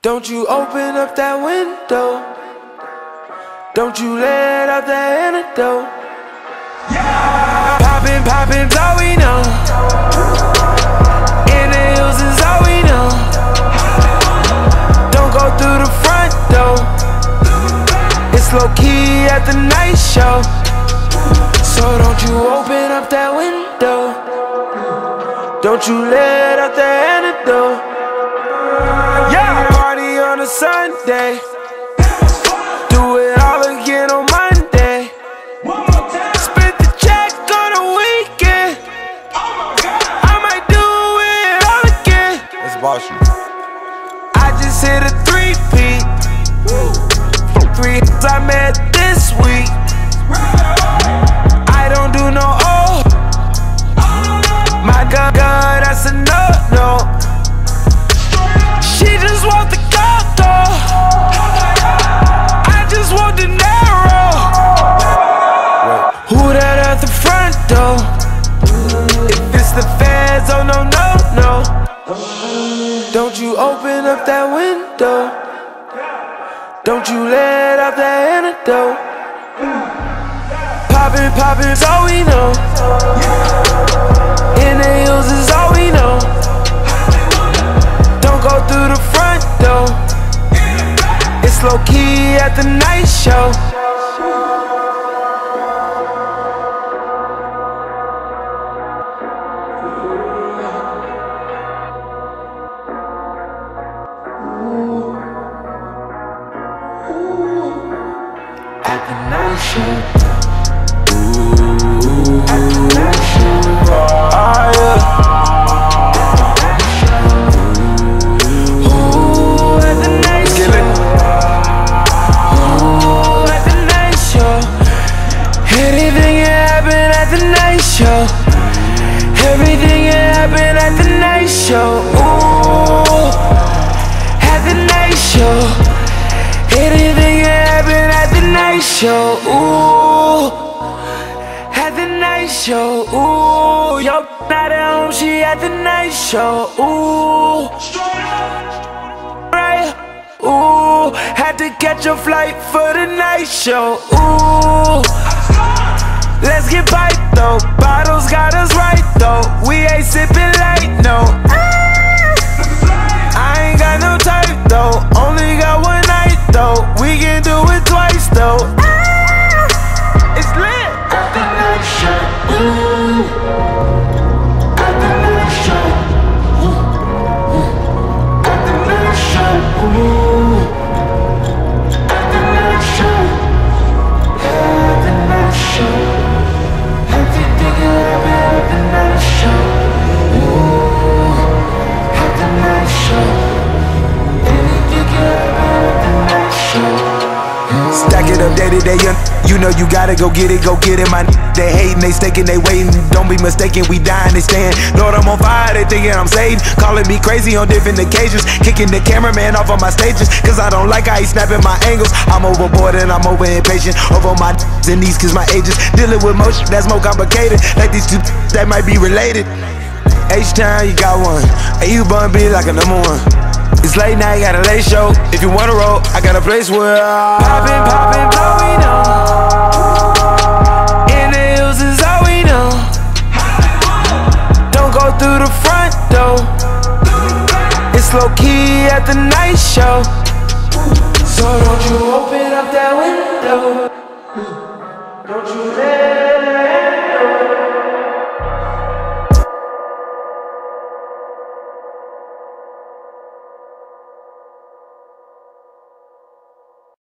Don't you open up that window. Don't you let out that antidote. Yeah. Poppin', poppin's all we know. In the hills is all we know. Don't go through the front door. It's low key at the night show. So don't you open up that window. Don't you let out that antidote. Yeah. Party on a Sunday. Do it all again on Monday. Split the check on a weekend. I might do it all again. It's Boston. I just hit a 3-peat. 3 I met this week. I don't do no O. My gun, that's a no. She just want the condo. I just want the narrow. Who that at the front door? If it's the feds, oh no. Don't you open up that window. Don't you let out that antidote. Poppin's all we know. In the hills is all we know. Don't go through the front door. It's low key at the night show. At the night show. Everything can happen at the night show. Ooh, at the night show. Anything can happen at the night show. Ooh, at the night show. Ooh, yo, not at home, she at the night show. Ooh, right. Ooh, had to catch a flight for the night show. Ooh, let's get piped though. Bottles got us right though. We ain't sipping late, no. I ain't got no type though. Only got one night though. We can do it twice though. It's lit. At the night show. Ooh. At the night show. At the night show. Ooh. At the night show. At the night show. Stack it up day to day, you know you gotta go get it, My they hating, they staking, they waiting. Don't be mistaken, we dying, they staying. Lord, I'm on fire, they thinking I'm saved. Calling me crazy on different occasions. Kicking the cameraman off of my stages, cause I don't like how he snapping my angles. I'm overboard and I'm over impatient. Over my and these cause my ages. Dealing with motion that's more complicated. Like these two that might be related. H-Town, you got one. Hey, you bun be like a number one. It's late night, got a late show. If you wanna roll, I got a place where Poppin', all we know. In the hills is all we know. Don't go through the front door. It's low key at the night show. So don't you open up that window. Don't you let